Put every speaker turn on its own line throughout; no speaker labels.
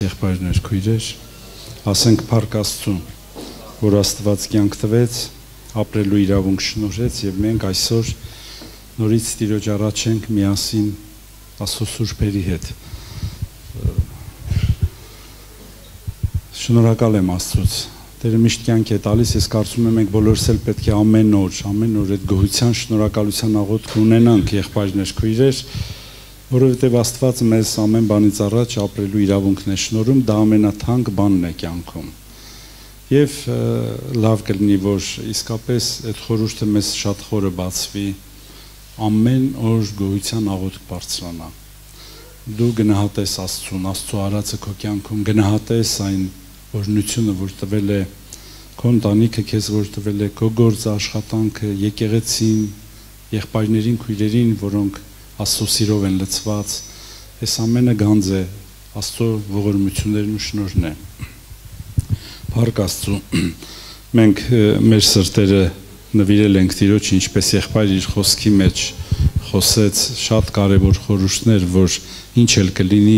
Եղբայրներ, քույրեր, ասենք Փառք Աստծուն, որ Աստված կյանք տվեց, ապրելու իրավունք շնորհեց եւ մենք այսօր նորից Տիրոջ առաջ ենք միասին Աստծո սուրբերի հետ։ Շնորհակալ եմ Աստծուց։ Տերը միշտ կյանք է տալիս, ես կարծում եմ մենք բոլորս էլ պետք է ամեն օր այդ գոհության, շնորհակալության աղոթք ունենանք, եղբայրներ, քույրեր, որովհետև Աստված մեզ ամեն բանից առաջ ապրելու իրավունքն է շնորհում, դա ամենաթանկ բանն է կյանքում։ Եվ լավ կլինի, որ իսկապես այդ խորհուրդը մեզ շատ խորը բացվի, ամեն օր գոհության աղոթք բարձրանա։ Դու գնահատես Աստծուն, Աստծո արածը քո կյանքում, գնահատես այն օրհնությունը, որ տվել է քո ընտանիքը, քեզ որ տվել է քո գործը, աշխատանքը, եկեղեցին, եղբայրներին, քույրերին, որոնք Աստծո սիրով են լցված, այս ամենը գանձ է, Աստծո ողորմություններն ու շնորհն է։ Փառք Աստծո, մենք մեր սրտերը նվիրել ենք Տիրոջ, ինչպես եղբայր իր խոսքի մեջ խոսեց շատ կարևոր խորհուրդներ, որ ինչ էլ կլինի,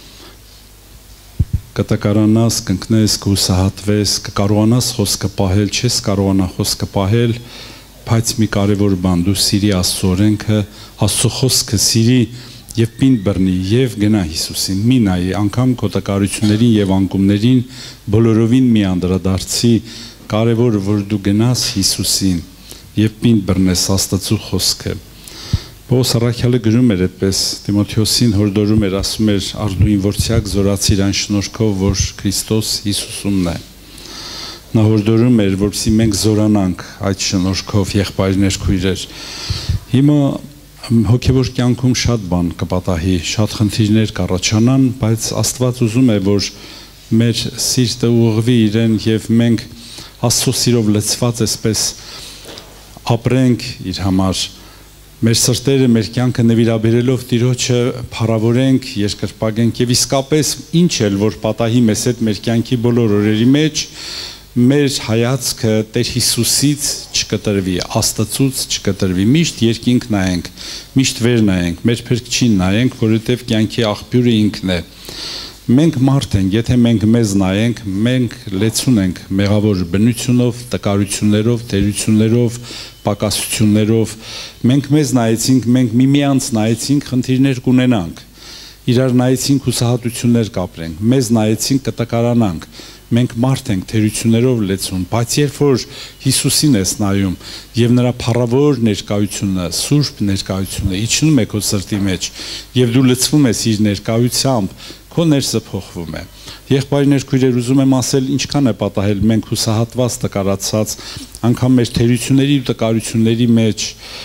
կտակարանաս, կընկնես, կհուսահատվես, կկարողանաս խոսքը պահել, չես կարողանա խոսքը պահել, բայց մի կարևոր բան, դու սիրի Աստծո օրենքը, Աստծո խոսքը սիրի եւ պինդ բռնի եւ գնա Հիսուսին, մի նայի, անգամ քո տկարություններին եւ անկումներին բոլորովին մի անդրադարձի, կարևորը որ դու գնաս Հիսուսին եւ պինդ բռնես Աստծո խոսքը։ Պողոս առաքյալը գրում էր այդպես Տիմոթեոսին հորդորում էր, ասում էր արդուին որցյակ զորացիր այն շնորհքով, որ Քրիստոս Հիսուսումն է։ Նա հորդորում էր, որպեսզի մենք զորանանք այդ շնորհքով, եղբայրներ, քույրեր։ Հիմա հոգևոր կյանքում շատ բան կպատահի, շատ խնդիրներ կառաջանան, բայց Աստված ուզում է, որ մեր սիրտը ուղղվի իրեն եւ մենք Աստծո սիրով լցված այսպես ապրենք իր համար։ Մեր սրտերը, մեր կյանքը նվիրաբերելով Տիրոջը փառավորենք, երկրպագենք եւ իսկապես ինչ էլ որ պատահի մեզ հետ մեր կյանքի բոլոր օրերի մեջ, մեր հայացքը Տեր Հիսուսից չկտրվի, Աստծուց չկտրվի, միշտ երկինք նայենք, միշտ վեր նայենք, մեր Փրկչին նայենք, որովհետեւ կյանքի աղբյուրը ինքն է։ Մենք մարդ ենք, եթե մենք մեզ նայենք, մենք լեցուն ենք մեղավոր բնությունով, տկարություններով, թերություններով, պակասություններով, մենք մեզ նայեցինք, մենք միմյանց նայեցինք, խնդիրներ կունենանք, իրար նայեցինք հուսահատություններ կապրենք, մեզ նայեցինք կտկարանանք, մենք մարդ ենք թերություններով լեցուն, բայց երբ որ Հիսուսին ես նայում եւ նրա փառավոր ներկայությունը, սուրբ ներկայությունը իջնում է քո սրտի մեջ եւ դու լցվում ես իր ներկայությամբ, քո ներսը փոխվում է։ Եղբայրներ, քույրեր, ուզում եմ ասել, ինչքան է պատահել մենք հուսահատված, տկարացած, անգամ մեր թերությունների ու տկարությունների մեջ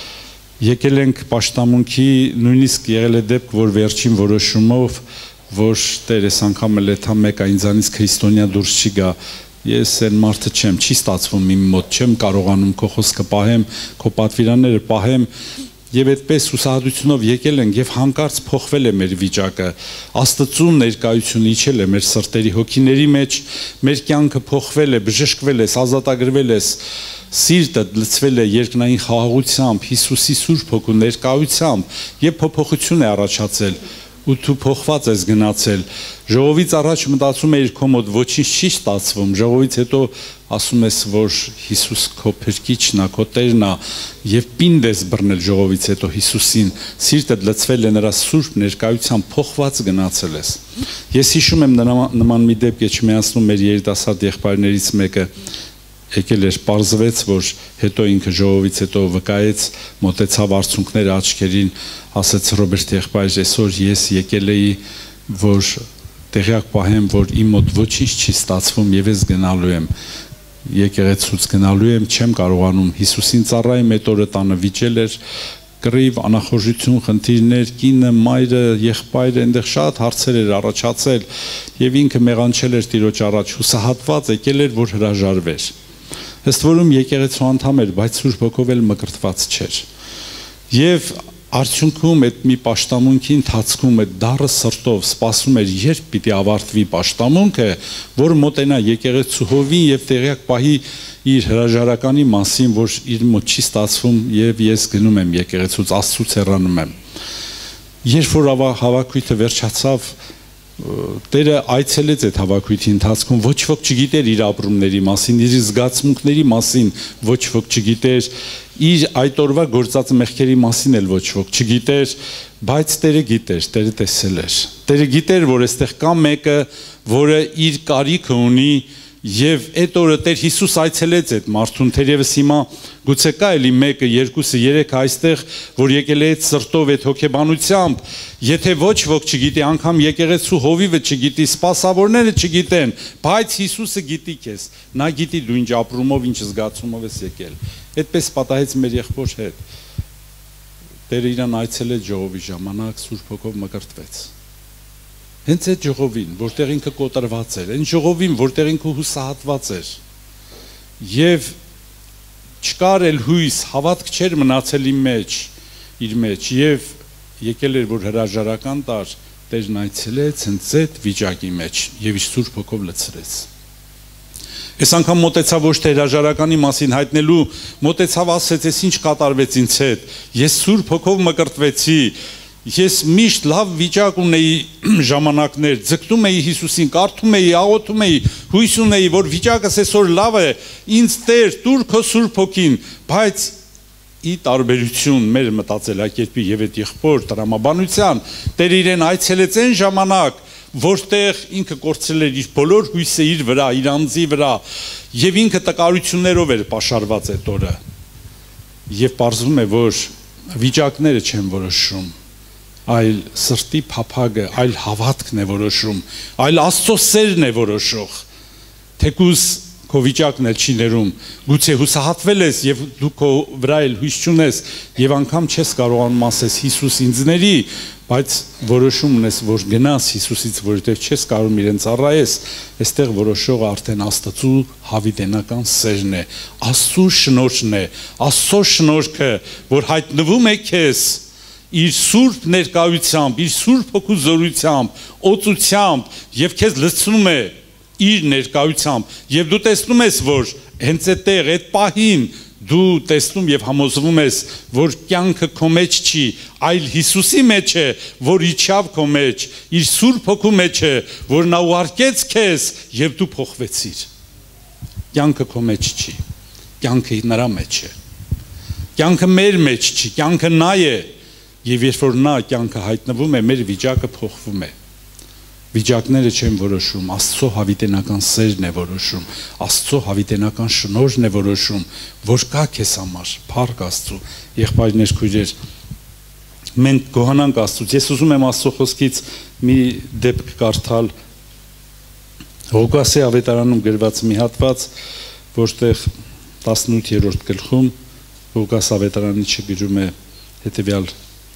եկել ենք պաշտամունքի, նույնիսկ եղել է դեպք, որ վերջին որոշումով, որ Տեր ես անգամ էլ էթա մեկը ինձանից քրիստոնյա դուրս չի գա, ես այն մարդը չեմ, չի ստացվում իմ մոտ, չեմ կարողանում քո խոսքը պահեմ, քո պատվիրանները պահեմ, եւ այդպես հուսահատությունով եկել ենք եւ հանկարծ փոխվել է մեր վիճակը, Աստծո ներկայությունը իջել է մեր սրտերի հոգիների մեջ, մեր կյանքը փոխվել է, բժշկվել է, ազատագրվել է, սիրտը լցվել է երկնային խաղաղությամբ, Հիսուսի Սուրբ Հոգու ներկայությամբ եւ փոփոխություն է առաջացել։ Ու դու փոխված ես գնացել, ժողովից առաջ մտածում էիր քո մոտ ոչինչ չի ստացվում, ժողովից հետո ասում ես, որ Հիսուս քո Փրկիչն է, քո Տերն է եւ պինդ ես բռնել ժողովից հետո Հիսուսին, սիրտդ լցվել է նրա սուրբ ներկայությամբ, փոխված գնացել ես։ Ես հիշում եմ նման մի դեպք, ես չմիացնում մեր երիտասարդ եղբայրներից մեկը եկել էր, պարզվեց, որ հետո ինքը ժողովից հետո վկայեց, մոտեցավ արցունքները աչքերին, ասեց Ռոբերտ եղբայր, այսօր ես եկել էի, որ տեղյակ պահեմ, որ իմ մոտ ոչինչ չի ստացվում եւ ես գնալու եմ, եկեղեցուց գնալու եմ, չեմ կարողանում Հիսուսին ծառայեմ, այդ օրը տանը վիճել էր, կռիվ, անախորժություն, խնդիրներ, կինը, մայրը, եղբայրը, այնտեղ շատ հարցեր էր առաջացել եւ ինքը մեղանչել էր Տիրոջ առաջ, հուսահատված եկել էր, որ հրաժարվեր։ Ըստ որում եկեղեցու անդամ էր, բայց Սուրբ Հոգով էլ մկրտված չէր։ Եվ արդյունքում այդ մի պաշտամունքի ընթացքում այդ դառը սրտով սպասում էր, երբ պիտի ավարտվի պաշտամունքը, որ մոտենա եկեղեցու հովին եւ տեղյակ պահի իր հրաժարականի մասին, որ իր մոտ չի ստացվում եւ ես գնում եմ եկեղեցուց, Աստծուց հեռանում եմ։ Երբ որ հավաքույթը վերջացավ, Տերը այցելեց այդ հավաքույթի ընթացքում ոչ ոք չգիտեր իր ապրումների մասին, իր զգացմունքների մասին ոչ ոք չգիտեր, իր այդ օրվա գործած մեղքերի մասին էլ ոչ ոք չգիտեր, բայց Տերը գիտեր, Տերը տեսել էր։ Տերը գիտեր, որ այստեղ կա մեկը, որը իր կարիքը ունի Եվ այդ օրը Տեր Հիսուս այցելեց այդ մարդուն, թերևս հիմա գուցե կա էլի մեկը, երկուսը, երեքը այստեղ, որ եկել է այդ սրտով, այդ հոգեբանությամբ, եթե ոչ ոք չգիտի, անգամ եկեղեցու հովիվը չգիտի, սպասավորները չգիտեն, բայց Հիսուսը գիտի քեզ, նա գիտի դու ինչ ապրումով, ինչ զգացումով ես եկել։ Այդպես պատահեց մեր եղբոր հետ։ Տերը իրան այցելեց ժողովի ժամանակ, Սուրբ Հոգով մկրտվեց։ Հենց այդ ժողովին, որտեղ ինքը կոտրված էր, այն ժողովին, որտեղ ինքը հուսահատված էր, եւ չկար էլ հույս, հավատք չէր մնացել իր մեջ, եւ եկել էր, որ հրաժարական տար, Տերն այցելեց հենց այդ վիճակի մեջ եւ իր Սուրբ Հոգով լցրեց։ Այս անգամ մոտեցավ ոչ թե հրաժարականի մասին հայտնելու, մոտեցավ ասեց, ես ինչ կատարվեց ինձ հետ, ես Սուրբ Հոգով մկրտվեցի, Ես միշտ լավ վիճակ ունեի ժամանակներ, ձգտում էի Հիսուսին, կարդում էի, աղոթում էի, հույս ունեի, որ վիճակս այսօր լավ է, ինձ Տեր, տուր քո Սուրբ Հոգին, բայց ի տարբերություն մեր մտածելակերպի եւ այդ եղբոր տրամաբանության, Տեր իրեն այցելեց այն ժամանակ, որտեղ ինքը կորցրել էր իր բոլոր հույսը իր վրա, իր անձի վրա, եւ ինքը տկարություններով էր պաշարված այդ օրը։ Եվ պարզվում է, որ վիճակները չեն որոշում, այլ սրտի փափագը, այլ հավատքն է որոշում, այլ Աստծո սերն է որոշող։ Թեկուզ քո վիճակն էլ չի ներում, գուցե հուսահատվել ես եւ դու քո վրա էլ հույս չունես եւ անգամ չես կարողանում ասես Հիսուս ինձների, բայց որոշում ունես, որ գնաս Հիսուսից, որովհետեւ չես կարող իրեն ծառայես, այստեղ որոշողը արդեն Աստծո հավիտենական սերն է, Աստծո շնորհն է, Աստծո շնորհքը, որ հայտնվում է քեզ իր սուրբ ներկայությամբ, իր սուրբ հոգու զորությամբ, օծությամբ եւ քեզ լցնում է իր ներկայությամբ եւ դու տեսնում ես, որ հենց այդտեղ այդ պահին դու տեսնում եւ համոզվում ես, որ կյանքը քո մեջ չի, այլ Հիսուսի մեջ է, որ իջավ քո մեջ, իր սուրբ հոգու մեջ է, որ նա ուղարկեց քեզ եւ դու փոխվեցիր։ Կյանքը քո մեջ չի, կյանքը նրա մեջ է։ Կյանքը մեր մեջ չի, կյանքը նա է։ Եվ երբ որ նա կյանքը հայտնվում է, մեր վիճակը փոխվում է։ Վիճակները չեն որոշում, Աստծո հավիտենական սերն է որոշում, Աստծո հավիտենական շնորհն է որոշում, որ կա քեզ համար, փառք Աստծո, եղբայրներ, քույրեր, մենք գոհանանք Աստծուց։ Ես ուզում եմ Աստծո խոսքից մի դեպք կարդալ Ղուկասի ավետարանում գրված մի հատված, որտեղ 18-րդ գլխում Ղուկաս ավետարանիչը գրում է հետևյալ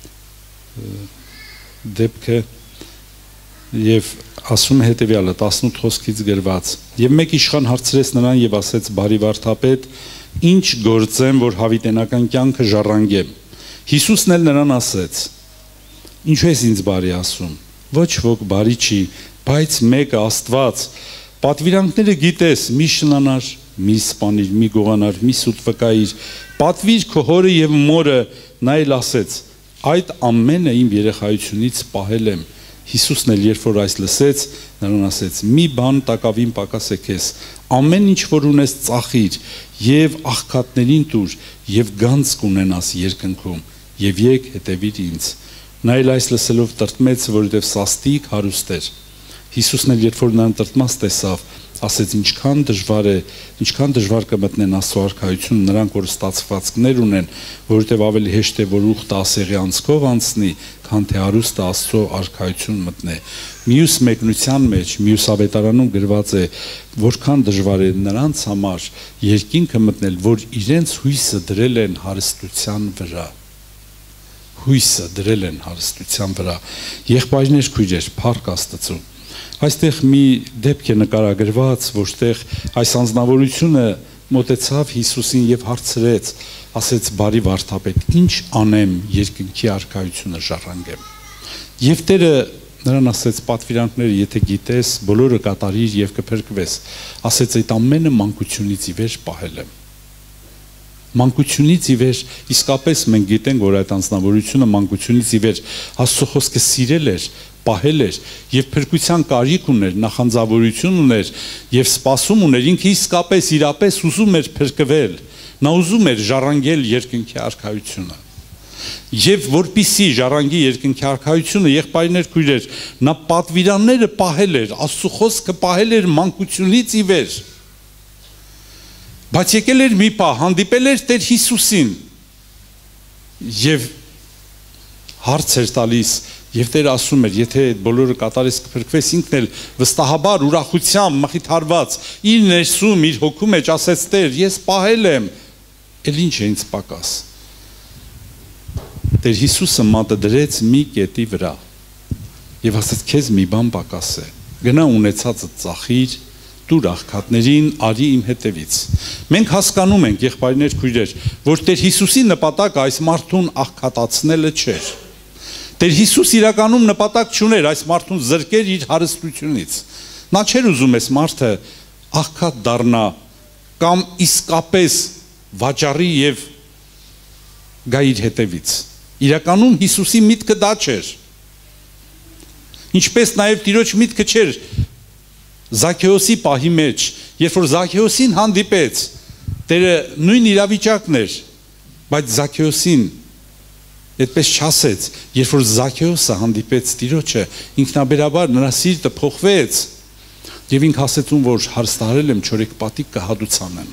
դեպքը եւ ասում է հետևյալը 18 խոսքից գրված եւ մեկ իշխան հարցրեց նրան եւ ասեց բարի վարդապետ ինչ գործեմ որ հավիտենական կյանքը ժառանգեմ Հիսուսն էլ նրան ասեց ինչու ես ինձ բարի ասում ոչ ոք բարի չի բայց մեկը Աստված պատվիրանքները գիտես մի շնանար մի սպանիր մի գողանար մի սուտ վկայիր պատվիր քո հորը եւ մորը նա էլ ասեց այդ ամենը իմ երեխայությունից պահել եմ Հիսուսն էլ երբ որ այս լսեց նրան ասեց մի բան տակավին պակաս է քեզ ամեն ինչ որ ունես ծախիր եւ աղքատներին տուր եւ գանձ կունենաս երկնքում եւ եկ հետևիր ինձ նա էլ այս լսելով տրտմեց որովհետեւ սաստիկ հարուստ էր Հիսուսն էլ երբ որ նրան տրտմած տեսավ ասեց ինչքան դժվար կմտնեն Աստծո արքայություն նրանք որ ստացվածքներ ունեն որովհետև ավելի հեշտ է որ ուխտը ասեղի անցքով անցնի քան թե հարուստը Աստծո արքայություն մտնե մյուս մեկնության մեջ մյուս ավետարանում գրված է որքան դժվար է նրանց համար երկինքը մտնել որ իրենց հույսը դրել են հարստության վրա եղբայրներ քույրեր փառք Աստծո Այստեղ մի դեպք է նկարագրված, որտեղ այս անձնավորությունը մոտեցավ Հիսուսին եւ հարցրեց, ասեց բարի վարդապետ, ինչ անեմ երկնքի արքայությունը ժառանգեմ։ Եվ Տերը նրան ասեց պատվիրանքները, եթե գիտես, բոլորը կատարիր եւ կփրկվես։ Ասեց այդ ամենը մանկությունից ի վեր պահել եմ։ Մանկությունից ի վեր իսկապես մենք գիտենք, որ այդ անձնավորությունը մանկությունից ի վեր Աստծո խոսքը սիրել էր, պահել էր եւ փրկության կարիք ուներ, նախանձավորություն ուներ եւ սպասում ուներ, ինքը իսկապես իրապես ուզում էր փրկվել, նա ուզում էր ժառանգել երկնքի արքայությունը։ Եվ որպիսի ժառանգի երկնքի արքայությունը, եղբայրներ, քույրեր, նա պատվիրանները պահել էր, Աստծո խոսքը պահել էր մանկությունից ի վեր։ Բայց եկել էր մի պահ, հանդիպել էր Տեր Հիսուսին եւ հարց էր տալիս, եւ Տերը ասում էր, եթե այդ բոլորը կատարես կփրկվես, ինքն էլ վստահաբար ուրախությամբ մխիթարված իր ներսում, իր հոգու մեջ ասեց Տեր, ես պահել եմ, էլ ինչ է ինձ պակաս։ Տեր Հիսուսը մատը դրեց մի կետի վրա եւ ասաց, քեզ մի բան պակաս է, գնա ունեցածը ծախիր, դուր աղքատներին, արի իմ հետևից։ Մենք հասկանում ենք, եղբայրներ, քույրեր, որ Տեր Հիսուսի նպատակը այս մարդուն աղքատացնելը չէր։ Տեր Հիսուս իրականում նպատակ չուներ այս մարդուն զրկեր իր հարստությունից։ Նա չէր ուզում այս մարդը աղքատ դառնա կամ իսկապես վաճառի եւ գա իր հետևից։ Իրականում Հիսուսի միտքը դա չէր։ Ինչպես նաև Տիրոջ միտքը չէր Զաքեոսի պահի մեջ, երբ որ Զաքեոսին հանդիպեց, Տերը նույն իրավիճակն էր, բայց Զաքեոսին այդպես չասեց, երբ որ Զաքեոսը հանդիպեց Տիրոջը, ինքնաբերաբար նրա սիրտը փոխվեց, եւ ինքը ասեց ում որ հարստարել եմ չորեքպատիկ կհադուցանեմ։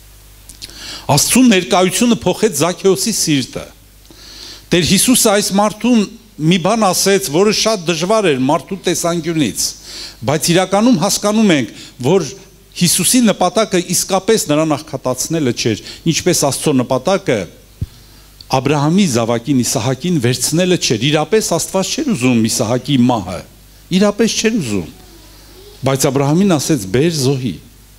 Աստծո ներկայությունը փոխեց Զաքեոսի սիրտը։ Տեր Հիսուսը այս մարդուն մի բան ասեց, որը շատ դժվար էր մարդու տեսանկյունից, բայց իրականում հասկանում ենք, որ Հիսուսի նպատակը իսկապես նրան աղքատացնելը չէր, ինչպես Աստծո նպատակը Աբրահամի զավակին Իսահակին վերցնելը չէր, իրապես Աստված չէր ուզում Իսահակի մահը, իրապես չէր ուզում, բայց Աբրահամին ասեց բեր զոհի,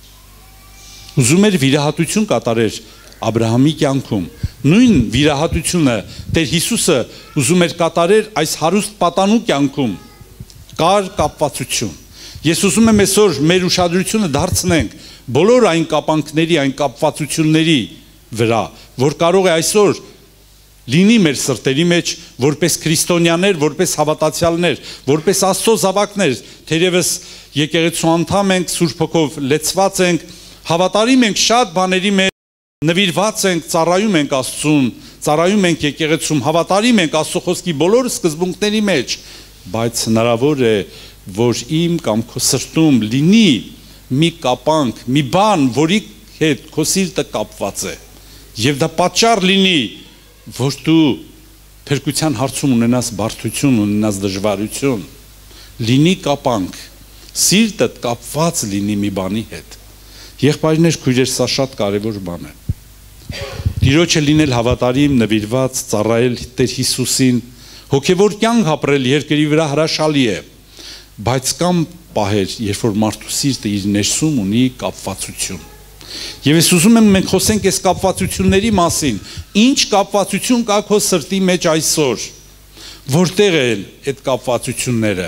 ուզում էր վիրահատություն կատարեր Աբրահամի կյանքում, նույն վիրահատությունը Տեր Հիսուսը ուզում էր կատարեր այս հարուստ պատանու կյանքում, կար կապվածություն։ Ես ուզում եմ այսօր մեր ուշադրությունը դարձնենք բոլոր այն կապանքների, այն կապվածությունների վրա, որ կարող է այսօր լինի մեր սրտերի մեջ, որպես քրիստոնյաներ, որպես հավատացյալներ, որպես Աստծո զավակներ, թերևս եկեղեցու անդամ ենք, Սուրբ Հոգով լեցված ենք, հավատարիմ ենք շատ բաների մեջ, նվիրված ենք, ծառայում ենք Աստծուն, ծառայում ենք եկեղեցում, հավատարիմ ենք Աստծո խոսքի բոլոր սկզբունքների մեջ, բայց հնարավոր է, որ իմ կամ քո սրտում լինի մի կապանք, մի բան, որի հետ քո սիրտը կապված է, եւ դա պատճառ լինի, որ դու փրկության հարցում ունենաս բարդություն, ունենաս դժվարություն, լինի կապանք, սիրտդ կապված լինի մի բանի հետ։ Եղբայրներ, քույրեր, սա շատ կարևոր բան է։ Տիրոջը լինել հավատարիմ, նվիրված, ծառայել Տեր Հիսուսին, հոգևոր կյանք ապրել երկրի վրա հրաշալի է, բայց կամ պահեր, երբ որ մարդու սիրտը իր ներսում ունի կապվածություն։ Եվ ես ուզում եմ մենք խոսենք այս կապվածությունների մասին, ինչ կապվածություն կա քո սրտի մեջ այսօր, որտեղ են այդ կապվածությունները,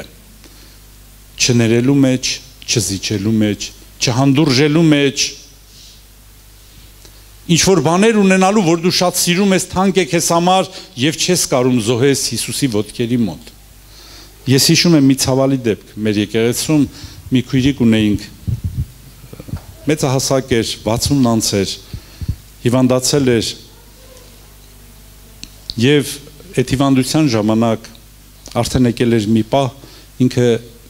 չներելու մեջ, չզիջելու մեջ, չհանդուրժելու մեջ, ինչ որ բաներ ունենալու, որ դու շատ սիրում ես, թանկ է քեզ համար եւ չես կարում զոհես Հիսուսի ոտքերի մոտ։ Ես հիշում եմ մի ցավալի դեպք, մեր եկեղեցում մի քույրիկ ունեինք, մեծահասակ էր, 60-ն անց էր, հիվանդացել էր եւ այդ հիվանդության ժամանակ արդեն եկել էր մի պահ, ինքը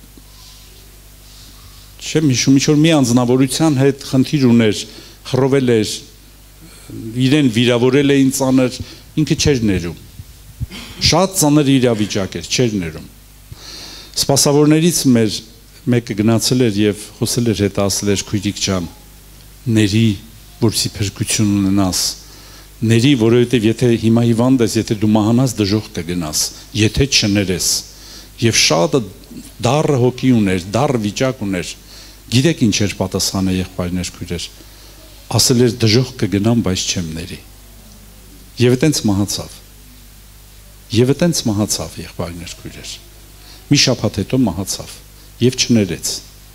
չեմ հիշում, ինչ որ մի անձնավորության հետ խնդիր ուներ, խռովել էր, իրեն վիրավորել էին ծանր, ինքը չէր ներում, շատ ծանր իրավիճակ էր, չէր ներում։ Սպասավորներից մեր մեկը գնացել էր եւ խոսել էր հետ, ասել էր քույրիկ ջան, ների, որպեսզի փրկություն ունենաս, ների, որովհետեւ եթե հիմա հիվանդ ես, եթե դու մահանաս, դժոխք կգնաս, եթե չներես։ Եվ շատ դառը հոգի ուներ, դառը վիճակ ուներ։ Գիտեք ինչ էր պատասխանը, եղբայրներ, քույրեր, ասել էր դժոխք կգնամ, բայց չեմ ների։ Եվ այտենց մահացավ։ Եվ այտենց մահացավ, եղբայրներ, քույրեր։ Մի շաբաթ հետո մահացավ եւ չներեց։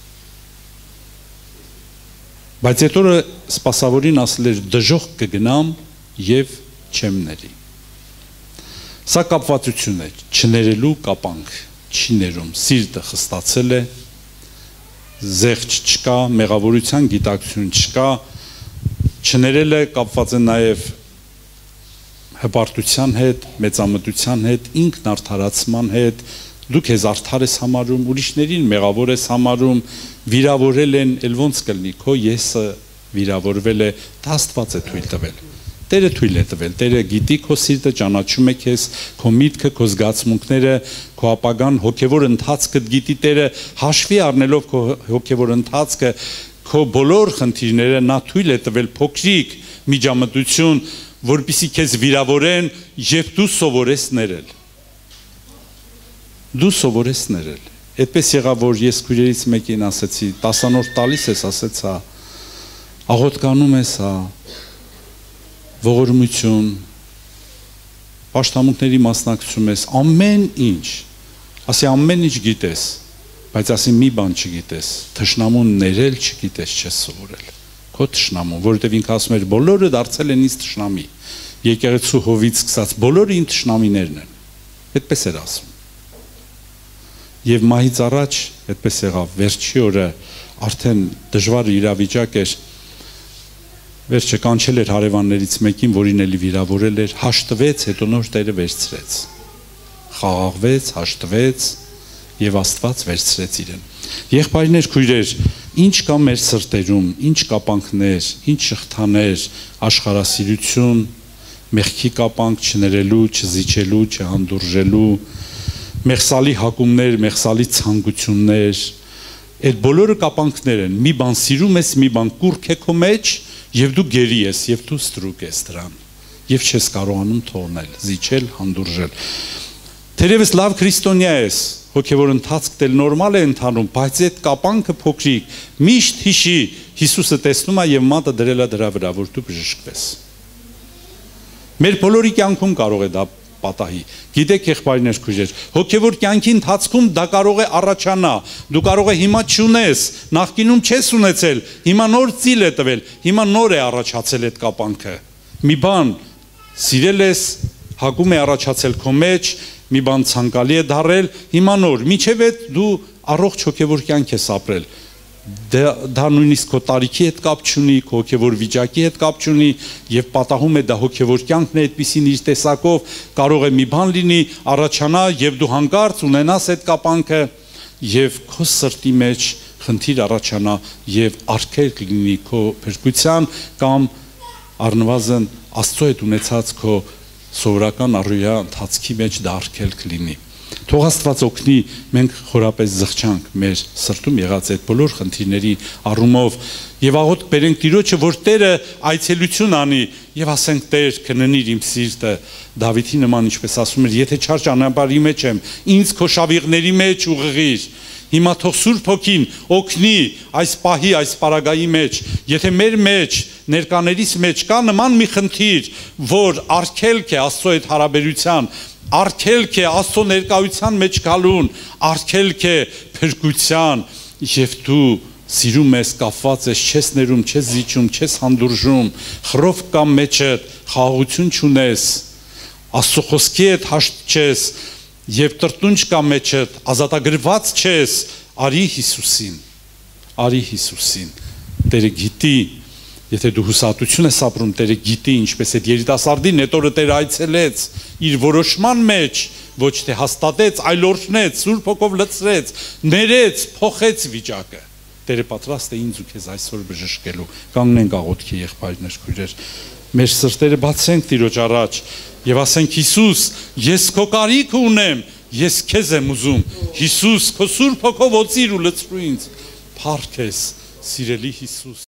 Բայց այդ օրը սպասավորին ասել էր դժոխք կգնամ եւ չեմ ների։ Սա կապվածություն է, չներելու կապանք։ չի ներում, սիրտը խստացել է, զեղչ չկա, մեղավորության գիտակցություն չկա, չներել է կապված է նաև հպարտության հետ, մեծամտության հետ, ինքնարդարացման հետ, դու քեզ արդար ես համարում, ուրիշներին մեղավոր ես համարում, վիրավորել են, էլ ոնց կլինի, քո եսը վիրավորվել է, դա Աստված է թույլ տվել։ Տերը թույլ է տվել, Տերը գիտի քո սիրտը, ճանաչում է քեզ, քո միտքը, քո զգացմունքները, քո ապագան, հոգևոր ընթացքը գիտի Տերը, հաշվի առնելով քո հոգևոր ընթացքը, քո բոլոր խնդիրները նա թույլ է տվել փոքրիկ միջամտություն, որպեսզի քեզ վիրավորեն եւ դու սովորես ներել։ Դու սովորես ներել։ Այդպես եղավ, որ ես քույրերից մեկին ասեցի, 10-րդ տալիս ես, ասեց, հա, աղոթքանում ես, հա, ողորմություն, պաշտամունքների մասնակցում ես, ամեն ինչ, ասի ամեն ինչ գիտես, բայց ասի մի բան չգիտես, թշնամուն ներել չգիտես, չես սովորել, քո թշնամուն, որովհետև ինքը ասում էր, բոլորը դարձել են ինձ թշնամի, եկեղեցու հովից սկսած, բոլորը իմ թշնամիներն են, այդպես էր ասում։ Եվ մահից առաջ, այդպես եղավ, վերջի օրը արդեն դժվար իրավիճակ էր, վերջը կանչել էր հարևաններից մեկին, որին էլի վիրավորել էր, հաշտվեց, հետո նոր Տերը վերցրեց, խաղաղվեց, հաշտվեց և Աստված վերցրեց իրեն։ Եղբայրներ, քույրեր, ինչ կա մեր սրտերում, ինչ կապանքներ, ինչ շղթաներ, աշխարհասիրություն, մեղքի կապանք չներելու, չզիջելու, չհանդուրժելու, մեղսալի հակումներ, մեղսալի ցանկություններ, այդ բոլորը կապանքներ են, մի բան սիրում ես, մի բան կուռք է քո մեջ, և դու գերի ես, և դու ստրուկ ես դրան, և չես կարողանում թողնել, զիջել, հանդուրժել։ Թերևս լավ քրիստոնյա ես, հոգևոր ընթացք դել նորմալ է ընթանում, բայց այդ կապանքը փոքրիկ, միշտ հիշի, Հիսուսը տեսնում է և մատը դրել է դրա վրա, որ դու բժշկվես։ Մեր բոլորի կյանքում կարող է դա պատահի։ Գիտեք, եղբայրներ, քույրեր, հոգևոր կյանքի ընթացքում դա կարող է առաջանա, դու կարող է հիմա չունես, նախկինում չես ունեցել, հիմա նոր ծիլ է տվել, հիմա նոր է առաջացել այդ կապանքը։ Մի բան սիրել ես, հակում է առաջացել քո մեջ, մի բան ցանկալի է դարել, հիմա նոր, մինչև այդ դու առողջ հոգևոր կյանք ես ապրել։ Դա նույնիսկ քո տարիքի հետ կապ չունի, քո հոգևոր վիճակի հետ կապ չունի եւ պատահում է դա հոգևոր կյանքն է այդպեսին իր տեսակով կարող է մի բան լինի, առաջանա եւ դու հանկարծ ունենաս այդ կապանքը եւ քո սրտի մեջ խնդիր առաջանա եւ արգելք լինի քո փրկության կամ առնվազն Աստծո հետ ունեցած քո սովորական առօրյա ընթացքի մեջ դա արգելք լինի։ Թող Աստված օգնի, մենք խորապես զղջանք մեր սրտում եղած այդ բոլոր խնդիրների առումով եւ աղոթք բերենք Տիրոջը, որ Տերը այցելություն անի եւ ասենք Տեր, քննիր իմ սիրտը, Դավիթի նման, ինչպես ասում էր, եթե չար ճանապարհի մեջ եմ, ինձ քո շավիղների մեջ ուղղիր։ Հիմա թող Սուրբ Հոգին օգնի այս պահի, այս պարագայի մեջ, եթե մեր մեջ, ներկաներիս մեջ կա նման մի խնդիր, որ արգելք է Աստծո հետ հարաբերության, արգելք է Աստծո ներկայության մեջ գալուն, արգելք է փրկության, եւ դու սիրում ես, կապված ես, չես ներում, չես զիջում, չես հանդուրժում, խռով կամ մեջդ, խաղաղություն չունես, Աստծո խոսքի հետ հաշտ չես, եւ տրտունջ կամ մեջդ, ազատագրված չես, արի Հիսուսին, արի Հիսուսին, Տերը գիտի, եթե դու հուսահատություն ես ապրում, Տերը գիտի, ինչպես այդ երիտասարդին այդ օրը Տերը այցելեց իր որոշման մեջ, ոչ թե հաստատեց, այլ օրհնեց, Սուրբ Հոգով լցրեց, ներեց, փոխեց վիճակը։ Տերը պատրաստ է ինձ ու քեզ այսօր բժշկելու։ Կանգնենք աղոթքի, եղբայրներ, քույրեր, մեր սրտերը բացենք Տիրոջ առաջ եւ ասենք Հիսուս, ես քո կարիքը ունեմ, ես քեզ եմ ուզում։ Հիսուս, քո Սուրբ Հոգով օծիր ու լցրու ինձ։ Փառք ես, սիրելի Հիսուս։